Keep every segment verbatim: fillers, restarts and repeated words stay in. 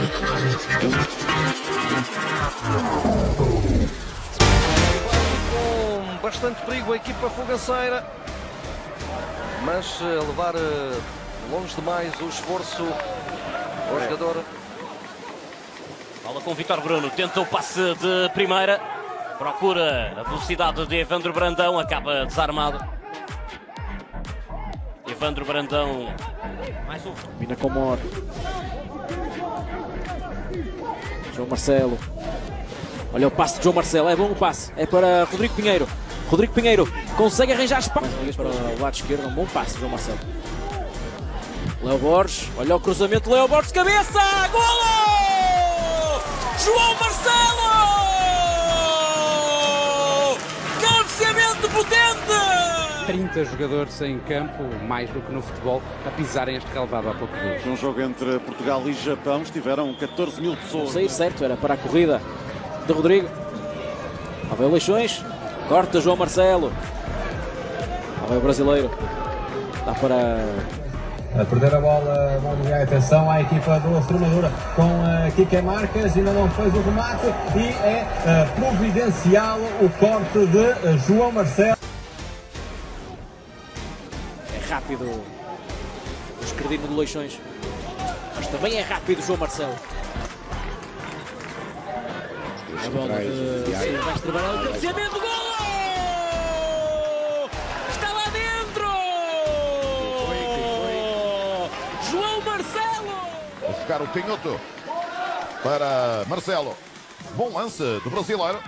Com bastante perigo a equipa foganceira, mas a levar longe demais o esforço o jogador. Bola com Vítor Bruno, tenta o passe de primeira, procura a velocidade de Evandro Brandão, acaba desarmado. Evandro Brandão, mais um. Mina com Mor. João Marcelo. Olha o passe de João Marcelo, é bom o passe, é para Rodrigo Pinheiro. Rodrigo Pinheiro consegue arranjar espaço. Para o lado esquerdo, um bom passe, João Marcelo. Léo Borges, olha o cruzamento, Léo Borges, cabeça, golo! João Marcelo! Cabeceamento potente! trinta jogadores em campo, mais do que no futebol, a pisarem este relevado há pouco tempo. Num jogo entre Portugal e Japão estiveram catorze mil pessoas. Não sei, certo, era para a corrida de Rodrigo. Lá vai o Leixões, corta João Marcelo. Lá vai o brasileiro. Dá para... A perder a bola, vamos ver a atenção à equipa do Extremadura com uh, Kike Marques, ainda não fez o remate e é uh, providencial o corte de uh, João Marcelo. É rápido o escredino do Leixões, mas também é rápido João Marcelo. A bola de Silvestre trabalhar o cabeceamento, gol! Está lá dentro! João Marcelo! A ficar o canhoto para Marcelo. Bom lance do brasileiro.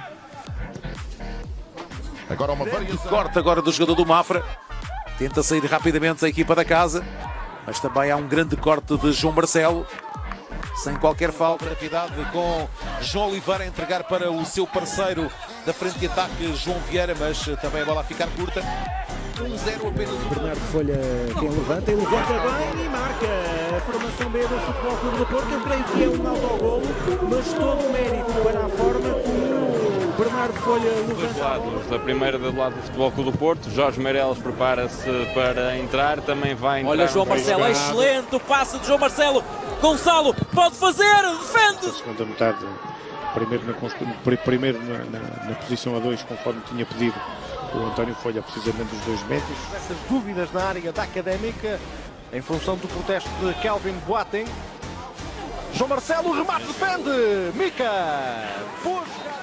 Agora uma variação. Corte agora do jogador do Mafra. Tenta sair rapidamente a equipa da casa. Mas também há um grande corte de João Marcelo. Sem qualquer falta. Rapidez com João Oliveira a entregar para o seu parceiro da frente de ataque, João Vieira, mas também a bola a ficar curta. um zero apenas. Bernardo Folha quem levanta e levanta bem e marca. A formação B do Futebol Clube do Porto, eu creio que é um autogolo, mas todo o mérito para a forma como Bernardo Folha levanta. Lados, da primeira do lado do Futebol Clube do Porto, Jorge Meireles prepara-se para entrar, também vai entrar. Olha João Marcelo, excelente o passe de João Marcelo. Gonçalo pode fazer, defende! A segunda metade, primeiro na, primeiro na, na, na posição a dois, conforme tinha pedido o António Folha, precisamente dos dois metros. Essas dúvidas na área da Académica, em função do protesto de Kelvin Boateng. João Marcelo, remate, defende! Mica! Boa jogada!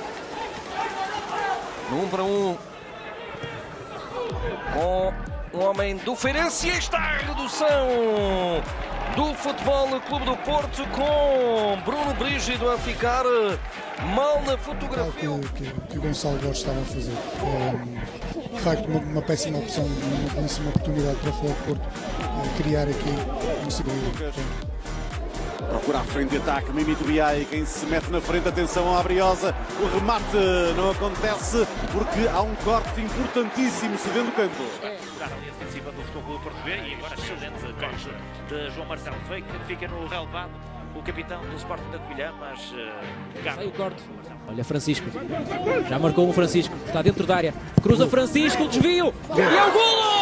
No um para um. Com um homem do Feirense, e está a redução do Futebol Clube do Porto, com Bruno Brígido a ficar mal na fotografia. O que, que, que o Gonçalo Borges estava a fazer. É, de facto, uma, uma péssima opção, uma péssima oportunidade para o Futebol do Porto é, criar aqui um segundo. Procura a frente de ataque, Mimi Tubiai, quem se mete na frente, atenção à Briosa, o remate não acontece porque há um corte importantíssimo cedendo o campo. É, a linha defensiva do Futebol Clube Porto B e agora excelente corte de João Marcelo, fica no relevado o capitão do Sporting da Covilhã, mas uh, sai o corte. Olha Francisco, já marcou o Francisco, está dentro da área, cruza Francisco, desvio e é o golo!